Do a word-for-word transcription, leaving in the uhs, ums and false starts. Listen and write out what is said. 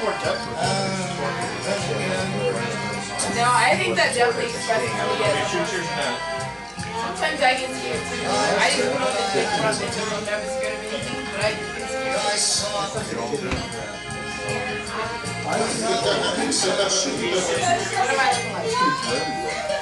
more depth with it. No, I think that definitely expresses me as sometimes I get scared too. I didn't know that they front end I'm never scared of anything, but I get scared. What am I looking like?